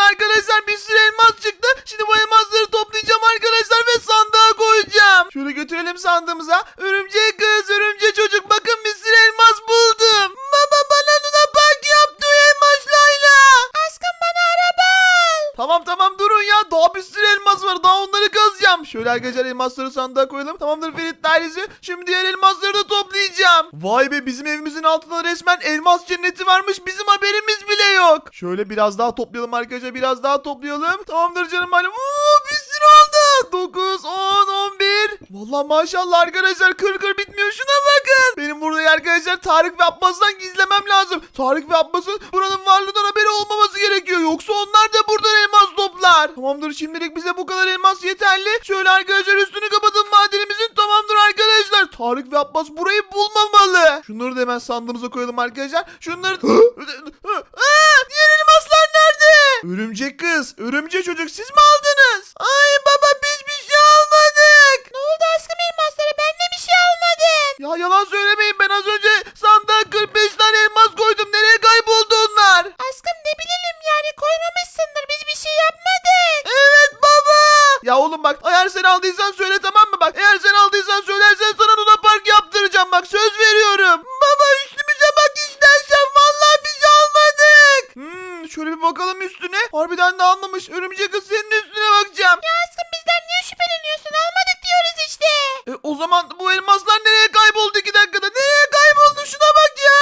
arkadaşlar bir sürü elmas çıktı. Şimdi bu elmasları toplayacağım arkadaşlar ve sandığa koyacağım. Şöyle götürelim sandığımıza. Örümcek kız, örümcek çocuk, bakın bir sürü elmas buldum. Baba bana Luna Park yaptı o elmaslarla. Aşkım bana araba al. Tamam durun ya. Daha bir sürü elmas var. Daha onları kazacağım. Şöyle arkadaşlar elmasları sandığa koyalım. Tamamdır Ferit dairesi. Şimdi diğer elmasları da toplayacağım. Vay be, bizim evimizin altında resmen elmas cenneti varmış. Bizim haberimiz bile yok. Şöyle biraz daha toplayalım arkadaşlar. Biraz daha toplayalım. Tamamdır canım halim. Bir sürü oldu. 9, 10, 11. Vallahi maşallah arkadaşlar, kır bitmiyor. Şuna bakın. Benim burada arkadaşlar Tarık ve Abbas'tan gizlemem lazım. Tarık ve Abbas'ın buranın varlığından haberi olmaması gerekiyor. Yoksa onlar da buradan elmas toplar. Tamamdır, şimdilik bize bu kadar elmas yeterli. Şöyle arkadaşlar üstünü kapatalım madenimizin. Tamamdır arkadaşlar. Tarık ve Abbas burayı bulmamalı. Şunları da hemen sandığımıza koyalım arkadaşlar. Şunları... Diğer elmaslar nerede? Örümcek kız, örümcek çocuk, siz mi aldınız? Ay baba, biz bir şey almadık. Ne oldu aşkım elmaslara? Ben de bir şey almadım. Ya yalan söylemeyin, ben az önce sandığa 45 tane elmas koydum. Nereye kayboldu onlar? Aşkım ne bilelim yani, koymamışsındır, biz bir şey yapmadık. Evet baba. Ya oğlum bak, eğer sen aldıysan söyle, tamam mı? Bak eğer sen aldıysan söylersen sana Luna Park yaptıracağım, bak söz veriyorum. Baba üstümüze bak istersen, vallahi biz almadık. Şöyle bir bakalım üstüne. Harbiden de almamış. Örümcek kız, senin üstüne bakacağım. Ya aşkım bizden niye şüpheleniyorsun? Almadık diyoruz işte. O zaman bu elmaslar nereye kayboldu 2 dakikada? Nereye kayboldu? Şuna bak ya.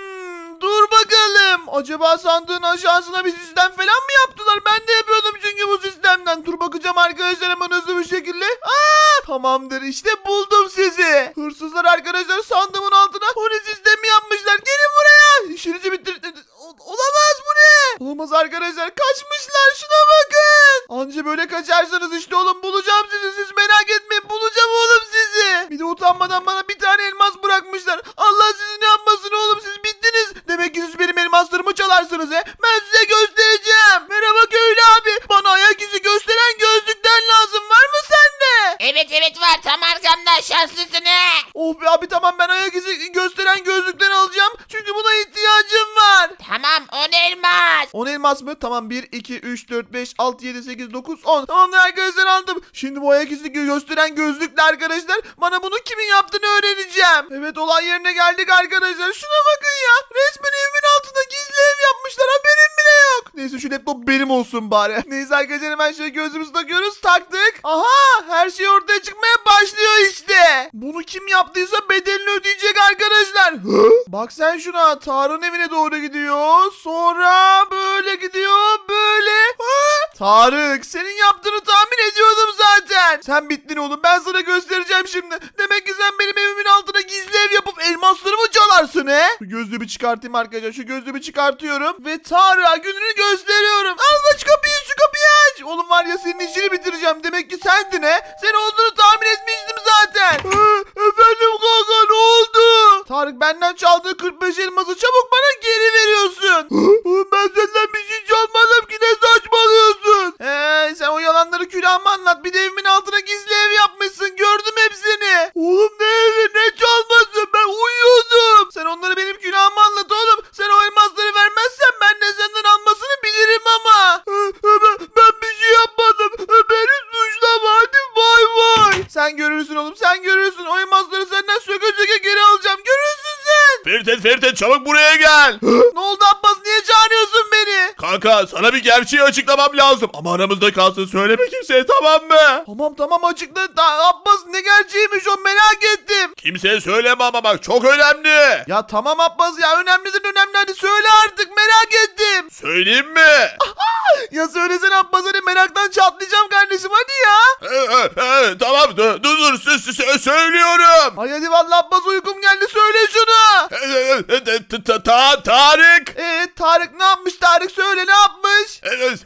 Dur bakalım. Acaba sandığın aşağısına bir sistem falan mı yaptılar? Ben de yapıyordum çünkü bu sistemden. Dur bakacağım arkadaşlar hemen hızlı bir şekilde. Tamamdır, işte buldum sizi. Hırsızlar arkadaşlar sandığımın altına huni sistemi yapmışlar. Gelin buraya. İşinizi bitir... Olamaz, bu ne? Olamaz arkadaşlar, kaçmışlar, şuna bakın. Anca böyle kaçarsınız işte oğlum, bulacağım sizi, siz merak etmeyin, bulacağım oğlum sizi. Bir de utanmadan bana bir tane elmas bırakmışlar. Allah sizi ne yapmasın oğlum, siz bittiniz. Demek ki siz benim elmaslarımı çalarsınız he. Ben size göstereceğim. Merhaba köylü abi, bana ayak izi gösteren gözlükten lazım, var mı sende? Evet var, tam arkamda, şanslısın he. Oh be abi, tamam, ben ayak izi gösteren gözlükten alacağım. Çünkü buna ihtiyacım var. Tamam, 10 elmas. 10 elmas mı? Tamam, 1, 2, 3, 4, 5, 6, 7, 8, 9, 10. Tamamdır arkadaşlar, aldım. Şimdi bu ayak izi gösteren gözlükle arkadaşlar bana bunu kimin yaptığını öğreneceğim. Evet, olay yerine geldik arkadaşlar. Şuna bakın ya. Resmen evimin altında gizli ev yapmışlar. Haberim bile yok. Neyse şu laptop benim olsun bari. Neyse arkadaşlar, hemen şöyle gözümüzü takıyoruz. Taktık. Aha, her şey ortaya çıkmaya başlıyor işte. Bunu kim yaptıysa bedelini ödeyecek arkadaşlar. Bak sen şuna. Tarık'ın evine doğru gidiyor. Sonra böyle gidiyor. Böyle. Tarık, senin yaptığını tahmin ediyordum zaten. Sen bittin oğlum. Ben sana göstereceğim şimdi. Demek ki sen benim evimin altına gizli ev yapıp elmaslarımı çalarsın he. Şu gözlüğümü çıkartayım arkadaşlar. Şu gözlüğümü çıkartıyorum. Ve Tarık'a gününü gösteriyorum. Al şu kapıyı, şu kapıyı aç. Oğlum var ya, senin işini bitireceğim. Demek ki sendin he. Sen olduğunu tahmin etmiştim zaten. Efendim kanka, ne oldu? Tarık, benden çaldığı 45 elması çabuk bana geri veriyorsun. Ben senden bir şey çalmadım ki, ne saçmalıyorsun? Sen o yalanları külahıma anlat. Bir de evimin altına gizli ev yapmışsın. Gördüm hepsini. Oğlum ne evi, ne çalması? Ben uyuyordum. Sen onları benim külahıma anlat oğlum. Sen o elmasları vermezsen ben de senden almasını bilirim ama. Ben bir şey yapmadım. Beni suçlama, hadi bay bay. Sen görürsün oğlum, sen görürsün. O elmasları senden söke geri alacağım. Görürsün sen. Ferit çabuk buraya gel. Ne oldu Abbas, niye çağırıyorsun beni? Kanka, sana bir gerçeği açıklamam lazım. Ama aramızda kalsın, söyleme kimseye, tamam mı? Tamam açıkla. Abbas, ne gerçeğiymiş o, merak ettim. Kimseye söyleme ama bak, çok önemli. Ya tamam Abbas ya, önemlidir önemli, hadi söyle artık, merak ettim. Söyleyeyim mi? Ya söylesene Abbas, hadi meraktan çatlayacağım kardeşim, hadi ya. Tamam, dur söylüyorum. Ay hadi vallahi Abbas, uykum geldi, söyle şunu. Tarık. Tarık ne yapmış? Tarık söyle, ne yapmış?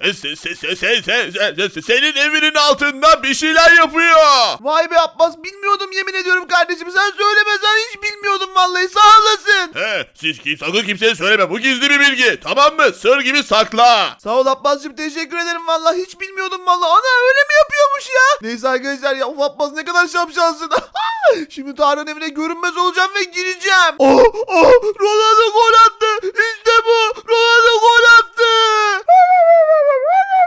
Senin evinin altında bir şeyler yapıyor. Vay be Abbas, bilmiyordum yemin ediyorum kardeşim, sen söylemesen hiç bilmiyordum vallahi, sağ olasın. Sakın kimseye söyleme, bu gizli bir bilgi, tamam mı? Sır gibi sakla. Sağ ol Abbas'cığım, teşekkür ederim vallahi, hiç bilmiyordum vallahi. Ana, öyle mi yapıyormuş ya? Neyse arkadaşlar ya, of Abbas ne kadar şapşalsın. Şimdi Tarık'ın evine görünmez olacağım ve gireceğim. Ronaldo gol attı. İşte bu. Ronaldo gol attı.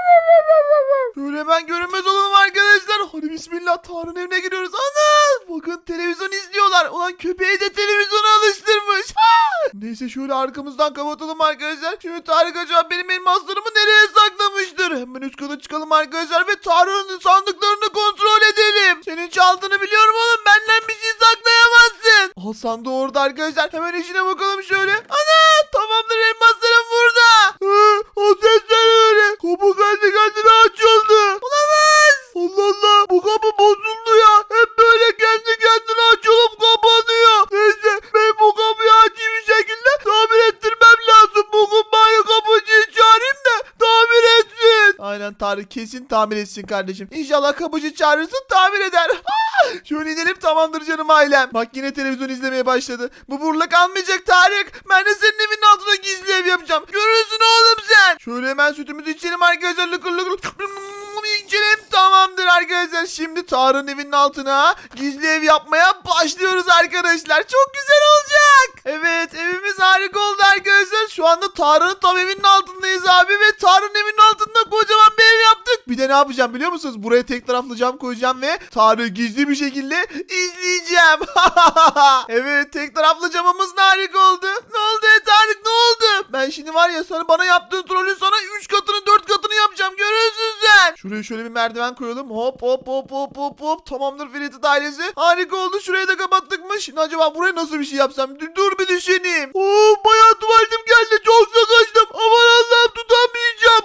Şöyle ben görünmez olalım arkadaşlar. Hadi bismillah, Tarık'ın evine giriyoruz. Ana! Bakın televizyon izliyorlar. Ulan köpeği de televizyona alıştırmış. Neyse şöyle arkamızdan kapatalım arkadaşlar. Şimdi Tarık acaba benim elmaslarımı nereye saklamıştır? Hemen üst kata çıkalım arkadaşlar ve Tarık'ın sandıklarını kontrol edelim. Senin çaldığını biliyorum oğlum. Benden bir şey saklayamazsın. Al sandığı orada arkadaşlar. Hemen içine bakalım şöyle. Ana! Tamamdır, elmaslarım burada. O sesler öyle. Kapı kendi kendine açıldı. Olamaz. Allah Allah. Bu kapı bozuldu ya. Hep böyle kendi kendine açılıp kapanıyor. Neyse ben bu kapıyı açayım bir şekilde tamir ettirmem lazım. Bugün banyo kapıcıyı çağırayım da tamir etsin. Aynen Tarık, kesin tamir etsin kardeşim. İnşallah kapıcı çağırırsın, tamir eder. Şöyle inelim, tamamdır canım ailem. Bak yine televizyon izlemeye başladı. Bu burada kalmayacak Tarık. Ben de senin evinin altına gizli ev yapacağım. Görürsün oğlum sen. Şöyle hemen sütümüzü içelim arkadaşlar. Lıkır lıkır. İçelim, tamamdır arkadaşlar. Şimdi Tarık'ın evinin altına gizli ev yapmaya başlıyoruz arkadaşlar. Çok güzel olacak. Evet, evimiz harika oldu arkadaşlar. Şu anda Tarık'ın tam evinin altındayız abi. Ve Tarık'ın evinin altında kocaman bir ev yaptık. Bir de ne yapacağım biliyor musunuz? Buraya tek taraflı cam koyacağım ve Tarık'ı gizli bir şekilde izleyeceğim. Evet, tek taraflı camımız harika oldu. Ne oldu Tarık, ne oldu? Ben şimdi var ya, sana bana yaptığın trolün sana 3 katını 4 katını yapacağım. Görürsün sen. Şuraya şöyle bir merdiven koyalım. Hop hop hop hop hop hop. Tamamdır Ferit ailesi. Harika oldu. Şurayı da kapattık mı? Şimdi acaba buraya nasıl bir şey yapsam? Dur bir düşüneyim. Oo, bayağı tuvaletim geldi. Çok sıkıştım. Aman Allah'ım, tutamayacağım.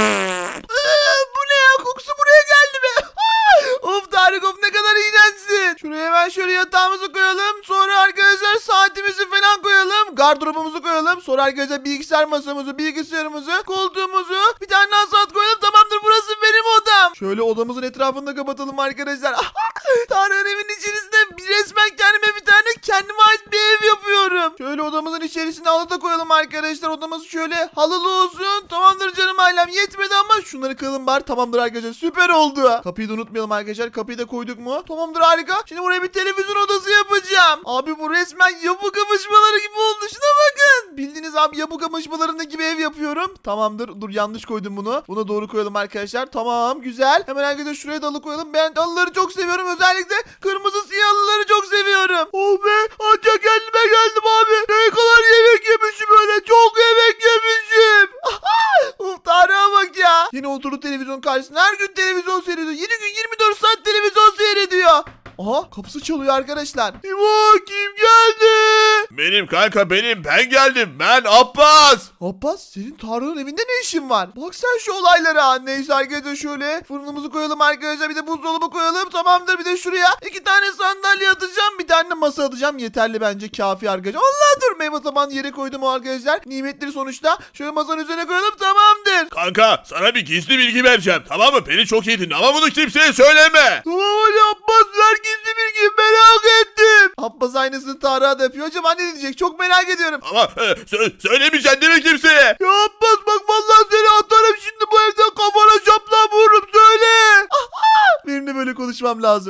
Bu ne ya? Kokusu buraya geldi mi? Of Tarık, of ne kadar iğrençsin. Şuraya hemen şöyle yatağımızı koyalım. Sonra arkadaşlar saatimizi falan koyalım. Gardırobumuzu koyalım. Sonra arkadaşlar bilgisayar masamızı, bilgisayarımızı, koltuğumuzu, bir tane daha saat koyalım. Tamamdır, burası benim odam. Şöyle odamızın etrafını da kapatalım arkadaşlar. Tarık'ın evinin içerisinde resmen kendime bir tane kendime ait bir ev yapıyorum. Şöyle odamızın içerisine halı da koyalım arkadaşlar. Odamız şöyle halılı olsun. Tamamdır canım ailem, yetmedi ama şunları kıralım bari. Tamamdır arkadaşlar, süper oldu. Kapıyı da unutmayalım arkadaşlar. Kapıyı da koyduk mu? Tamamdır, harika. Şimdi buraya bir televizyon odası yapacağım. Abi bu resmen yapı kapışmaları gibi oldu. Şuna bakın. Bildiğiniz abi yapı kapışmalarındaki bir ev yapıyorum. Tamamdır. Dur, yanlış koydum bunu. Buna doğru koyalım arkadaşlar. Tamam, güzel. Hemen arkadaşlar şuraya da halı koyalım. Ben halıları çok seviyorum. Özellikle kırmızı siyah halıları çok seviyorum. Oh be. Ancak kendime geldim abi. Ne kadar yemek yemişim öyle. Çok yemek yemişim. Of Tarık'a bak ya. Yine oturdu televizyon karşısında. Her gün televizyon seyrediyor. 7 gün 24 saat televizyon seyrediyor. Aha, kapısı çalıyor arkadaşlar. İbo, kim geldi? Benim kanka, ben geldim. Ben Abbas. Abbas, senin Tarık'ın evinde ne işin var? Bak sen şu olaylara. Neyse arkadaşlar şöyle fırınımızı koyalım arkadaşlar. Bir de buzdolabı koyalım. Tamamdır, bir de şuraya 2 tane sandalye atacağım. Bir tane de masa atacağım. Yeterli bence, kafi arkadaşlar. Allah, dur, meyve tabanı yere koydum o arkadaşlar. Nimetleri sonuçta. Şöyle masanın üzerine koyalım, tamamdır. Kanka, sana bir gizli bilgi vereceğim. Tamam mı? Beni çok iyi dinle ama bunu kimseye söyleme. Tamam hadi Abbas, ver gizli bilgi, merak ettim. Abbas aynısını Tarık'a da yapıyor. Acaba ne diyecek? Çok merak ediyorum. Ama söylemeyeceksin değil mi kimseye? Ya Abbas bak, vallahi seni atarım şimdi bu evden, kafana şapla vururum, söyle. Benim de böyle konuşmam lazım.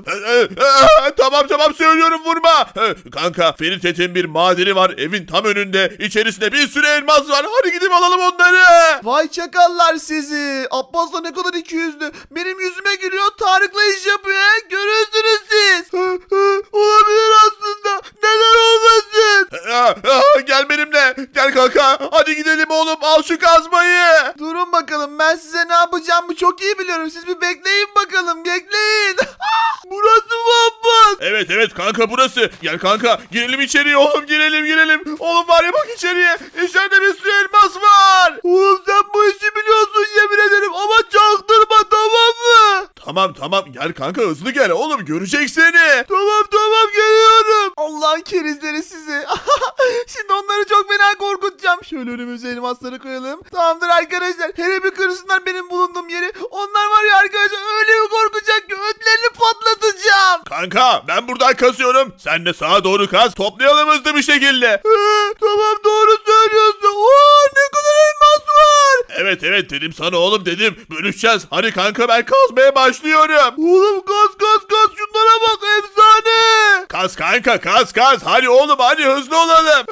Tamam söylüyorum, vurma. Kanka, Ferit'in bir madeni var evin tam önünde. İçerisinde bir sürü elmas var. Hadi gidip alalım onları. Vay çakallar sizi. Abbas da ne kadar ikiyüzlü. Benim yüzüme gülüyor, Tarık'la iş yapıyor. Görürsünüz siz. Olabilir aslında. Neden olmasın? Gel benimle. Gel kanka. Hadi gidelim oğlum. Al şu kazmayı. Durun bakalım, ben size ne yapacağımı çok iyi biliyorum. Siz bir bekleyin bakalım, bekleyin. Burası mı Abbas? Evet kanka, burası. Gel kanka, girelim içeriye oğlum, girelim. Oğlum var ya, bak içeriye. İçeride bir sürü elmas var. Oğlum sen bu işi biliyorsun yemin ederim, ama çaktırma, tamam mı? Tamam gel kanka, hızlı gel oğlum, görecek seni. Tamam geliyorum. Allah'ın kerizleri sizi. Şimdi onları çok fena korkutacağım. Şöyle önümüze elmasları koyalım. Tamamdır arkadaşlar. Hele bir kırsınlar benim bulunduğum yeri. Onlar var ya arkadaşlar, öyle bir korkacak ki ödlerini patlatacağım. Kanka, ben buradan kazıyorum. Sen de sağa doğru kaz. Toplayalım hızlı bir şekilde. Tamam, doğru söylüyorsun. Oo, ne kadar elmas var. Evet dedim sana oğlum, dedim. Bölüşeceğiz. Hadi kanka, ben kazmaya başlıyorum. Oğlum kaz. Şunlara bak, efsane. Kaz kanka, kaz. Hadi oğlum, hadi hızlı olalım.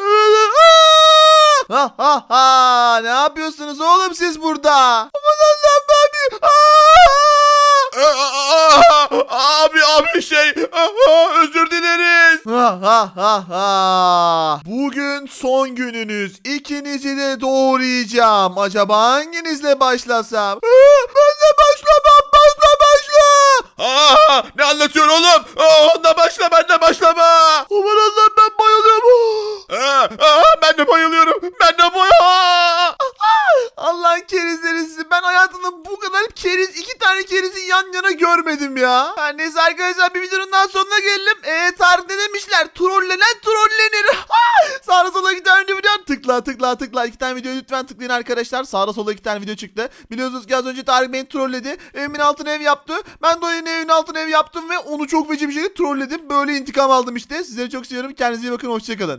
Ne yapıyorsunuz oğlum siz burada? Aman Allah'ım abi. Özür dileriz. Ha ha ha ha. Bugün son gününüz. İkinizi de doğrayacağım. Acaba hanginizle başlasam? Ben de başlamam. Ne anlatıyorsun oğlum? Onunla başla, ben de başlama. Aman Allah'ım, ben bayılıyorum. Ben de bayılıyorum. Allah'ın kerizleri sizi. Ben hayatımda bu kadar iki tane kerizi yan yana görmedim ya. Her neyse arkadaşlar, bir videonun daha sonuna gelelim. Tarihte demişler, trollenen trollenir. Sağda sola iki tane video tıkla. İki tane videoyu lütfen tıklayın arkadaşlar. Sağda sola iki tane video çıktı. Biliyorsunuz ki az önce Tarık beni trolledi. Evimin altına ev yaptı. Ben de o evin altına ev yaptım ve onu çok feci bir şekilde trolledim. Böyle intikam aldım işte. Sizleri çok seviyorum. Kendinize iyi bakın. Hoşçakalın.